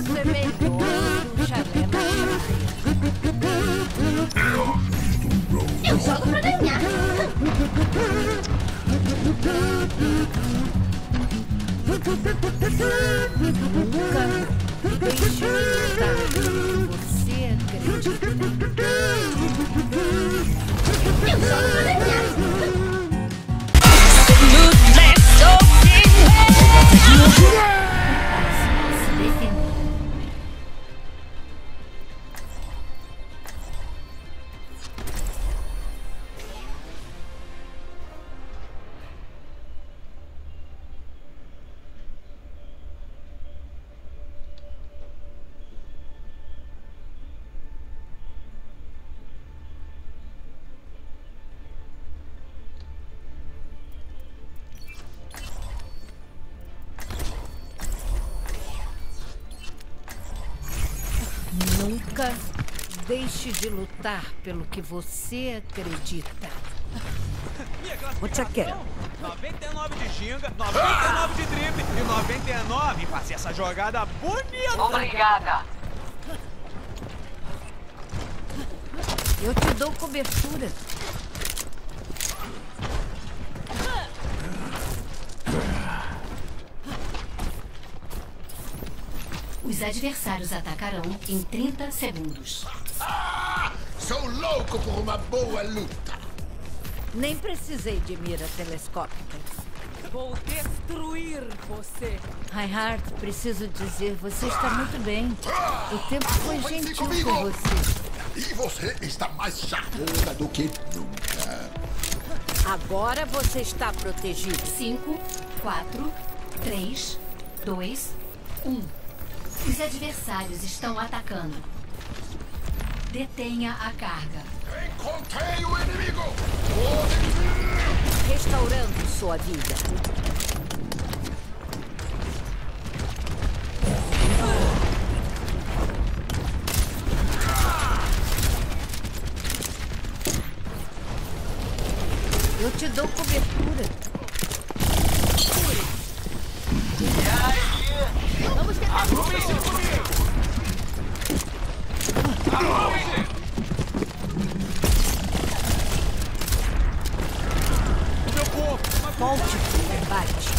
Isso é melhor que um chalé na praia. Eu jogo pra ganhar. Nunca deixe de você acredita. Eu jogo pra ganhar. Se defender. Nunca deixe de lutar pelo que você acredita. What you quer? 99 de ginga, 99 de drible e 99 em fazer essa jogada bonita. Obrigada. Eu te dou cobertura. Os adversários atacarão em 30 segundos. Sou louco por uma boa luta. Nem precisei de mira telescópica. Vou destruir você. Reinhardt, preciso dizer, você está muito bem. O tempo foi Vem gentil comigo. com você. E você está mais charmosa do que nunca. Agora você está protegido. 5, 4, 3, 2, 1. Os adversários estão atacando. Detenha a carga. Encontrei o inimigo. Restaurando sua vida. Eu te dou cobertura. Vamos tentar Volte pro combate.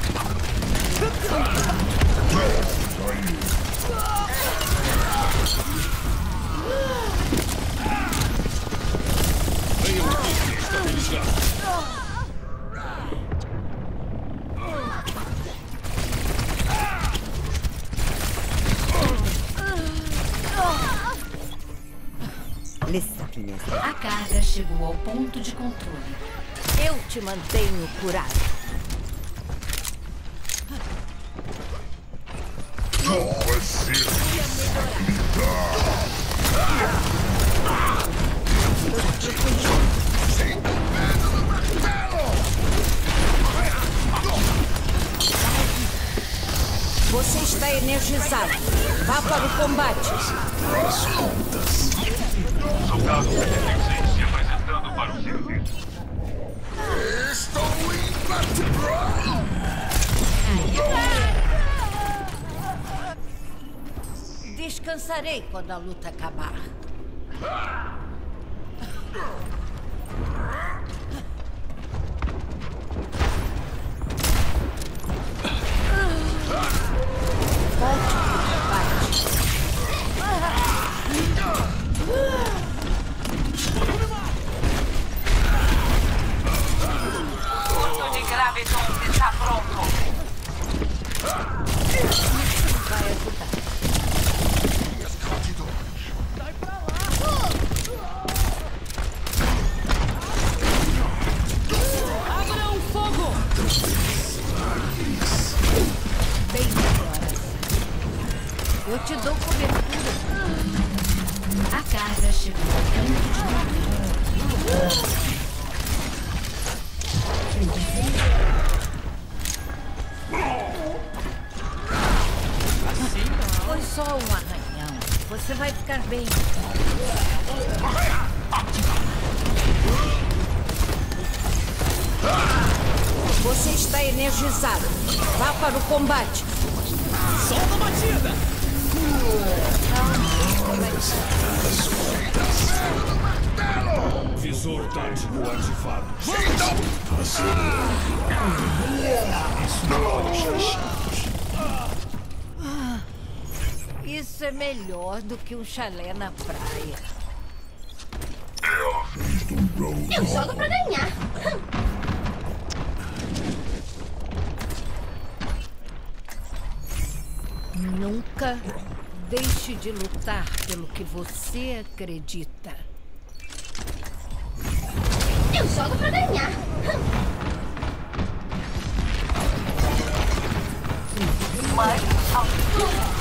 A carga chegou ao ponto de controle. Eu te mantenho curado. Você está energizado. Vá para o combate. Soldado 76 se apresentando para o serviço. Estou imbatível. Descansarei quando a luta acabar. Volte pro combate. Ponto de gravidade está pronto. Vai ajudar. Abram fogo! Bem melhor. Eu te dou cobertura. A carga chegou ao ponto de controle. Foi só um arranhão. Você vai ficar bem. Você está energizado. Vá para o combate. Solta a batida! Visor tático ativado. Isso é melhor do que um chalé na praia. Eu jogo pra ganhar. Nunca deixe de lutar pelo que você acredita. Eu jogo pra ganhar. Mais alto.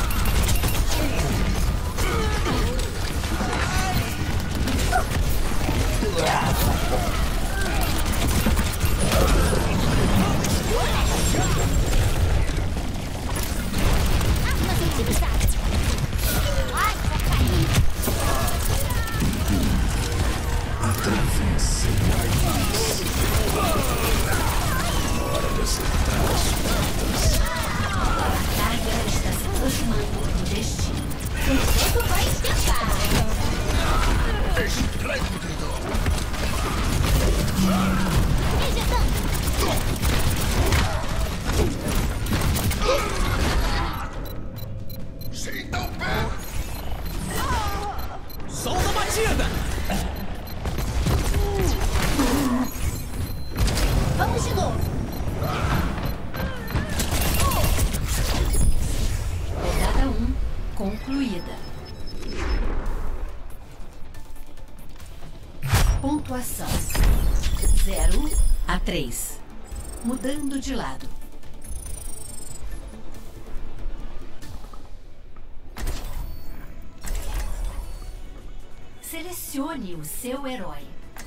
Solta a batida! Vamos de novo. Rodada 1 concluída. Pontuação 0-3. Mudando de lado. Selecione o seu herói.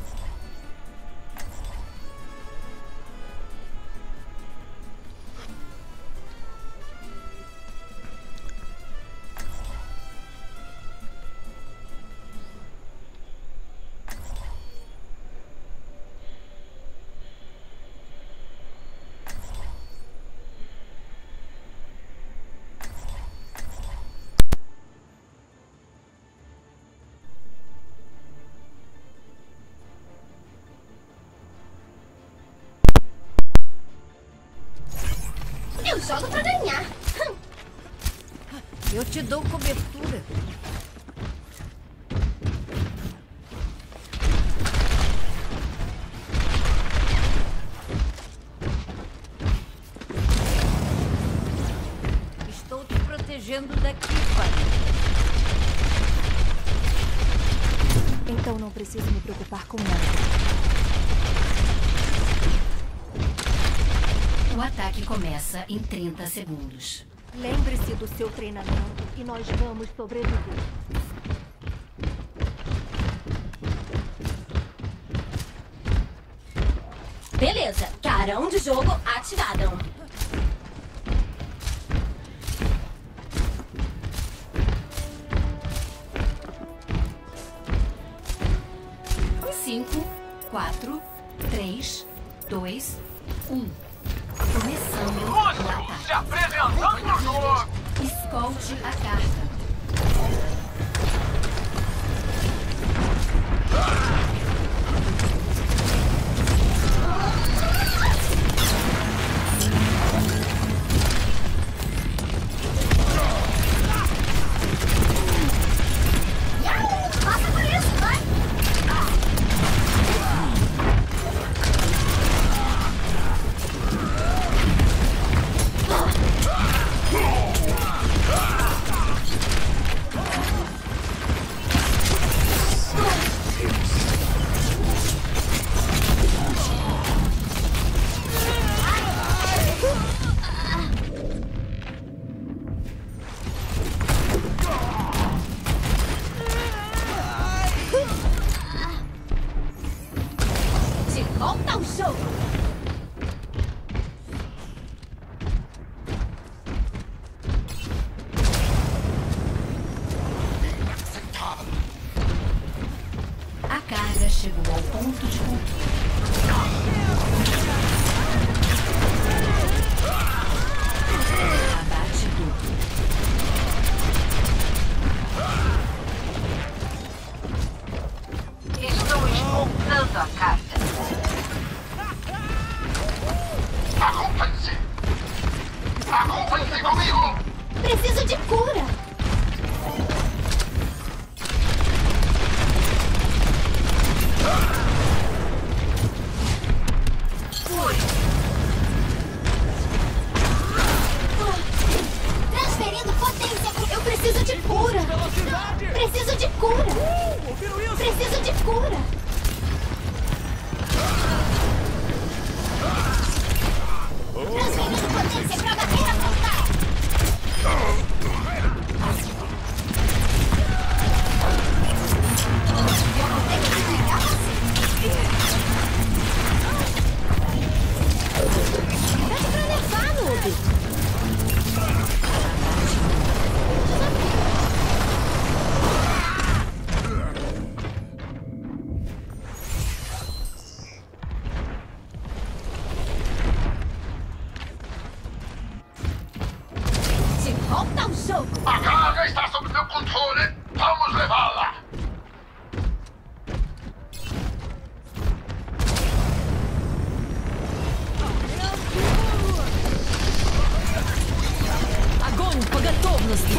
Eu jogo pra ganhar. Eu te dou cobertura. Estou te protegendo daqui, pai. Então não preciso me preocupar com nada. O ataque começa em 30 segundos. Lembre-se do seu treinamento e nós vamos sobreviver. Beleza, carão de jogo ativado. Cinco, 4, 3, 2, 1. Começando o ataque. Se apresentando no jogo! Escolte a carta. Passa por isso, vai! De volta ao jogo! A carga chegou ao ponto de controle. Abate duplo. Vem comigo! Preciso de cura. Transferindo potência. Eu preciso de cura. Preciso de cura. Preciso de cura. Transferindo potência pra barreira frontal. Pede pra levar, noob. De volta ao jogo. A carga está sob meu controle! Vamos levá-la! Огонь по готовности!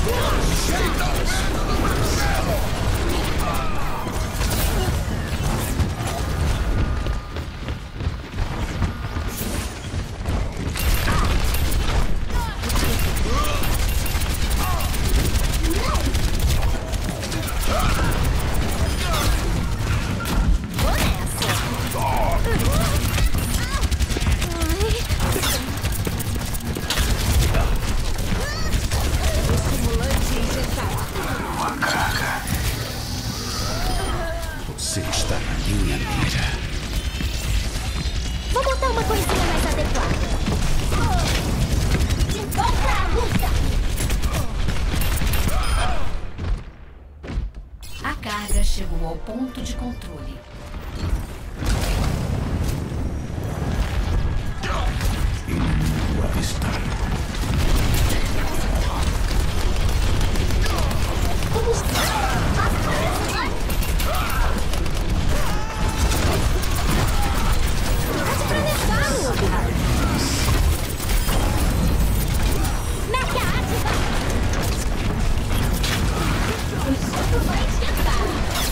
Você está na minha mira. Vou botar uma coisinha mais adequada. De volta à luta. A carga chegou ao ponto de controle. Inimigo avistado. Vamos. Pede pra levar, noob. Mega ativa. O jogo vai esquentar.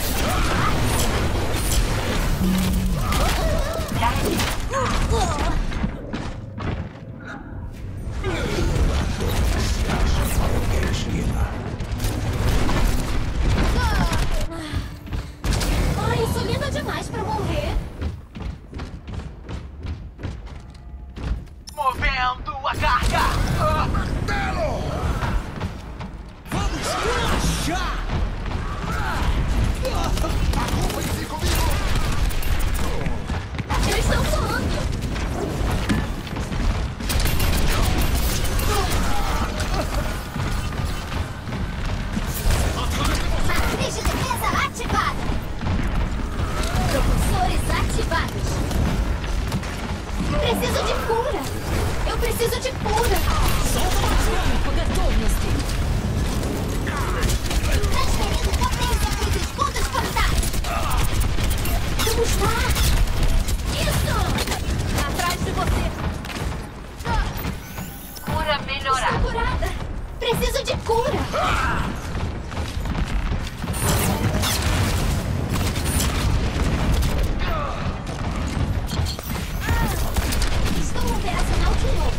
Ai, eu sou linda demais pra morrer. Movendo a carga! Vamos crachar! Eles estão voando. Matriz de defesa ativada. Propulsores ativados. Preciso de cura. Eu preciso de cura. Огонь по готовности! Transferindo potência para os escudos portais. Vamos lá. Isso! Atrás de você. Cura melhorada. Estou curada. Preciso de cura. Estou operacional de novo.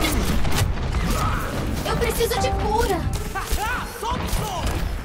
Eu preciso de cura. Solta o som!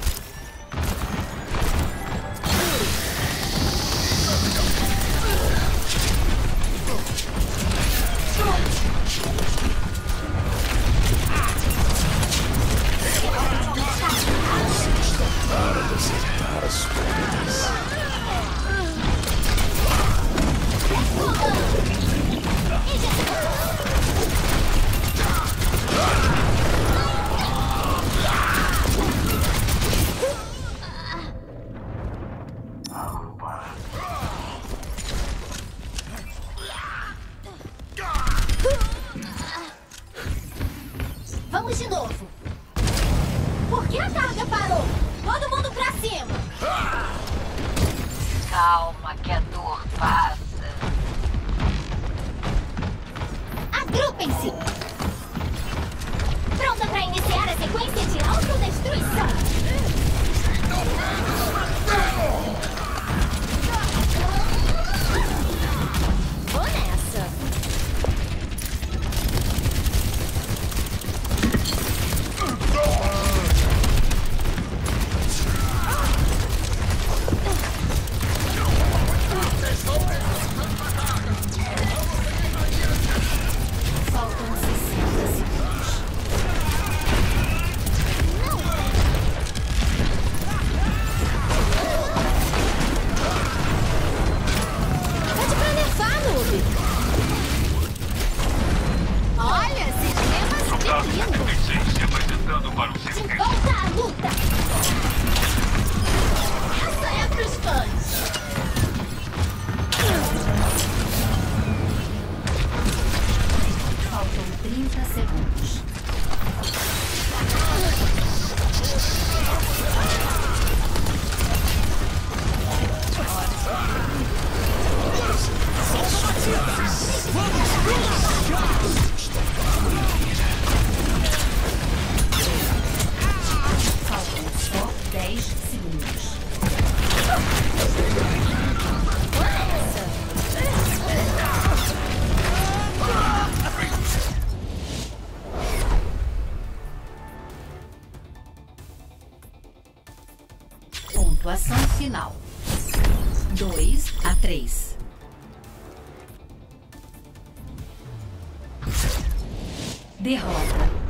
Vamos de novo. Por que a carga parou? Todo mundo pra cima. Calma que a dor passa. Agrupem-se. Pontuação final: 2-3. Derrota.